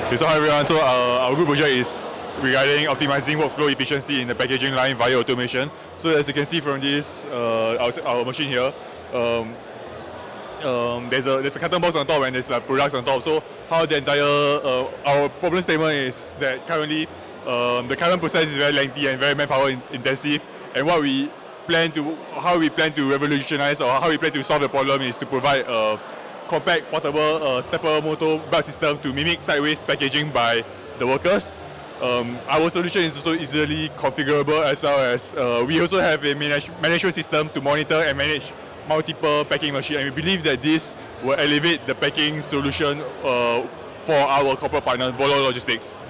Okay, so hi everyone. So our group project is regarding optimizing workflow efficiency in the packaging line via automation. So as you can see from this, our machine here, there's a carton box on top and there's like products on top. So how the entire our problem statement is that currently the current process is very lengthy and very manpower intensive, and how we plan to revolutionize or how we plan to solve the problem is to provide a compact, portable, stepper motor belt system to mimic sideways packaging by the workers. Our solution is also easily configurable, as well as we also have a management system to monitor and manage multiple packing machines, and we believe that this will elevate the packing solution for our corporate partner, Bolo Logistics.